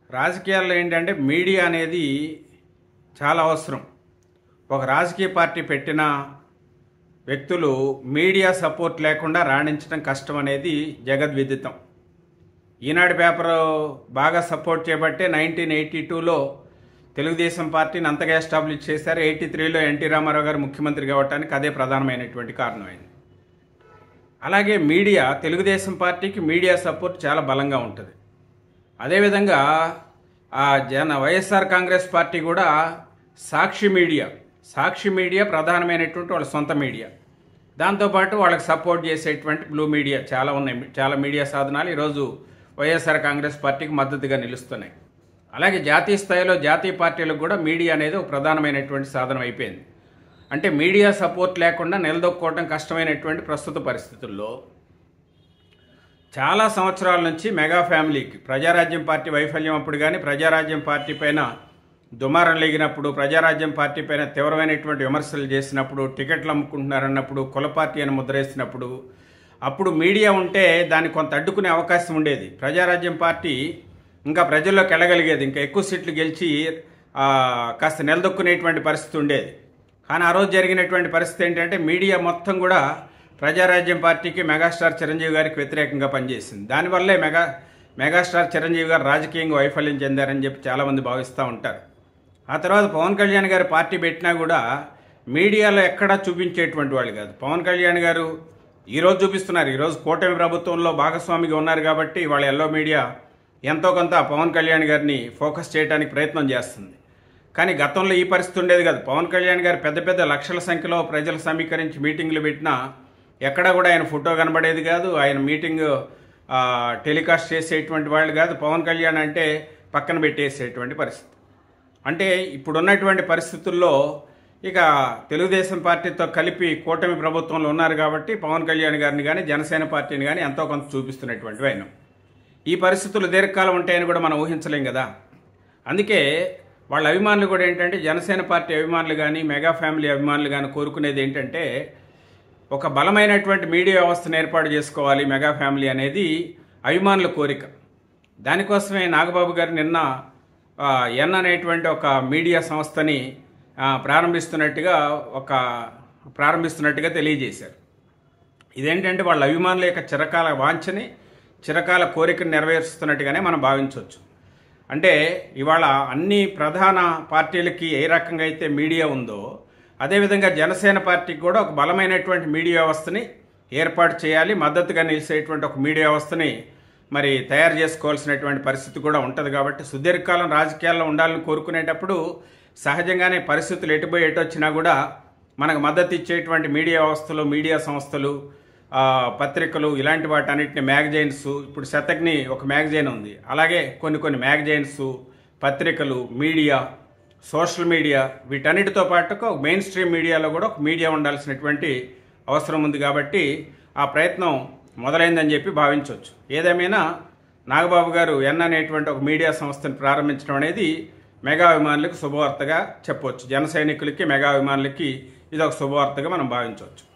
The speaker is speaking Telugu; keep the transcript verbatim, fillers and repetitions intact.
రాజకీయాల్లో ఏంటంటే మీడియా అనేది చాలా అవసరం. ఒక రాజకీయ పార్టీ పెట్టిన వ్యక్తులు మీడియా సపోర్ట్ లేకుండా రాణించడం కష్టం అనేది జగద్విదితం. ఈనాడు పేపర్ బాగా సపోర్ట్ చేయబట్టే నైన్టీన్ ఎయిటీ టూలో తెలుగుదేశం పార్టీని అంతగా ఎస్టాబ్లిష్ చేశారు. ఎయిటీ త్రీలో ఎన్టీ రామారావు గారు ముఖ్యమంత్రి కావడానికి అదే ప్రధానమైనటువంటి కారణమైంది. అలాగే మీడియా, తెలుగుదేశం పార్టీకి మీడియా సపోర్ట్ చాలా బలంగా ఉంటుంది. అదేవిధంగా ఆ జన వైఎస్ఆర్ కాంగ్రెస్ పార్టీ కూడా సాక్షి మీడియా సాక్షి మీడియా ప్రధానమైనటువంటి వాళ్ళ సొంత మీడియా. దాంతోపాటు వాళ్ళకి సపోర్ట్ చేసేటువంటి బ్లూ మీడియా చాలా ఉన్నాయి. చాలా మీడియా సాధనాలు ఈరోజు వైఎస్ఆర్ కాంగ్రెస్ పార్టీకి మద్దతుగా నిలుస్తున్నాయి. అలాగే జాతీయ స్థాయిలో జాతీయ పార్టీలకు కూడా మీడియా అనేది ఒక ప్రధానమైనటువంటి సాధనం అయిపోయింది. అంటే మీడియా సపోర్ట్ లేకుండా నిలదొక్కోవడం కష్టమైనటువంటి ప్రస్తుత పరిస్థితుల్లో చాలా సంవత్సరాల నుంచి మెగా ఫ్యామిలీకి ప్రజారాజ్యం పార్టీ వైఫల్యం అప్పుడు కానీ, ప్రజారాజ్యం పార్టీ పైన దుమారం లేగినప్పుడు, ప్రజారాజ్యం పార్టీ పైన తీవ్రమైనటువంటి విమర్శలు చేసినప్పుడు, టికెట్లు అమ్ముకుంటున్నారన్నప్పుడు, కుల పార్టీ అని ముద్రేసినప్పుడు, అప్పుడు మీడియా ఉంటే దాన్ని కొంత అడ్డుకునే అవకాశం ఉండేది. ప్రజారాజ్యం పార్టీ ఇంకా ప్రజల్లోకి వెళ్ళగలిగేది, ఇంకా ఎక్కువ సీట్లు గెలిచి కాస్త నిలదొక్కునేటువంటి పరిస్థితి ఉండేది. కానీ ఆ రోజు జరిగినటువంటి పరిస్థితి ఏంటంటే మీడియా మొత్తం కూడా ప్రజారాజ్యం పార్టీకి మెగాస్టార్ చిరంజీవి గారికి వ్యతిరేకంగా పనిచేసింది. దానివల్లే మెగా మెగాస్టార్ చిరంజీవి గారు రాజకీయంగా వైఫల్యం చెందారని చెప్పి చాలామంది భావిస్తూ ఉంటారు. ఆ తర్వాత పవన్ కళ్యాణ్ గారు పార్టీ పెట్టినా కూడా మీడియాలో ఎక్కడా చూపించేటువంటి వాళ్ళు కాదు. పవన్ కళ్యాణ్ గారు ఈరోజు చూపిస్తున్నారు. ఈరోజు కూటమి ప్రభుత్వంలో భాగస్వామిగా ఉన్నారు కాబట్టి వాళ్ళ ఎల్లో మీడియా ఎంతో కొంత పవన్ కళ్యాణ్ గారిని ఫోకస్ చేయడానికి ప్రయత్నం చేస్తుంది. కానీ గతంలో ఈ పరిస్థితి ఉండేది కాదు. పవన్ కళ్యాణ్ గారు పెద్ద పెద్ద లక్షల సంఖ్యలో ప్రజలు సమీకరించి మీటింగ్లు పెట్టినా ఎక్కడా కూడా ఆయన ఫోటో కనబడేది కాదు. ఆయన మీటింగ్ టెలికాస్ట్ చేసేటువంటి వాళ్ళు కాదు. పవన్ కళ్యాణ్ అంటే పక్కన పెట్టేసేటువంటి పరిస్థితి. అంటే ఇప్పుడున్నటువంటి పరిస్థితుల్లో ఇక తెలుగుదేశం పార్టీతో కలిపి కూటమి ప్రభుత్వంలో ఉన్నారు కాబట్టి పవన్ కళ్యాణ్ గారిని కానీ జనసేన పార్టీని కానీ ఎంతో కొంత చూపిస్తున్నటువంటి ఆయన. ఈ పరిస్థితులు దీర్ఘకాలం ఉంటాయని కూడా మనం ఊహించలేం కదా. అందుకే వాళ్ళ అభిమానులు కూడా ఏంటంటే, జనసేన పార్టీ అభిమానులు కానీ మెగా ఫ్యామిలీ అభిమానులు కానీ కోరుకునేది ఏంటంటే, ఒక బలమైనటువంటి మీడియా వ్యవస్థను ఏర్పాటు చేసుకోవాలి మెగా ఫ్యామిలీ అనేది అభిమానుల కోరిక. దానికోసమే నాగబాబు గారు నిన్న ఎన్ అనేటువంటి ఒక మీడియా సంస్థని ప్రారంభిస్తున్నట్టుగా ఒక ప్రారంభిస్తున్నట్టుగా తెలియజేశారు. ఇదేంటంటే వాళ్ళ అభిమానుల యొక్క చిరకాల వాంఛని, చిరకాల కోరికను నెరవేరుస్తున్నట్టుగానే మనం భావించవచ్చు. అంటే ఇవాళ అన్ని ప్రధాన పార్టీలకి ఏ రకంగా అయితే మీడియా ఉందో, అదేవిధంగా జనసేన పార్టీకి కూడా ఒక బలమైనటువంటి మీడియా వ్యవస్థని ఏర్పాటు చేయాలి. మద్దతుగా నిలిచేటువంటి ఒక మీడియా వ్యవస్థని మరి తయారు చేసుకోవాల్సినటువంటి పరిస్థితి కూడా ఉంటుంది. కాబట్టి సుదీర్ఘకాలం రాజకీయాల్లో ఉండాలని కోరుకునేటప్పుడు సహజంగానే పరిస్థితులు ఎటుపోయి ఎటు వచ్చినా కూడా మనకు మద్దతు ఇచ్చేటువంటి మీడియా వ్యవస్థలు, మీడియా సంస్థలు, పత్రికలు, ఇలాంటి వాటన్నిటిని, మ్యాగజైన్స్, ఇప్పుడు శతగ్ని ఒక మ్యాగజైన్ ఉంది, అలాగే కొన్ని కొన్ని మ్యాగజైన్స్, పత్రికలు, మీడియా, సోషల్ మీడియా, వీటన్నిటితో పాటు మెయిన్ స్ట్రీమ్ మీడియాలో కూడా ఒక మీడియా ఉండాల్సినటువంటి అవసరం ఉంది. కాబట్టి ఆ ప్రయత్నం మొదలైందని చెప్పి భావించవచ్చు. ఏదేమైనా నాగబాబు గారు ఎన్ అనేటువంటి ఒక మీడియా సంస్థను ప్రారంభించడం అనేది మెగా అభిమానులకు శుభవార్తగా చెప్పవచ్చు. జన సైనికులకి, మెగా అభిమానులకి ఇది ఒక శుభవార్తగా మనం భావించవచ్చు.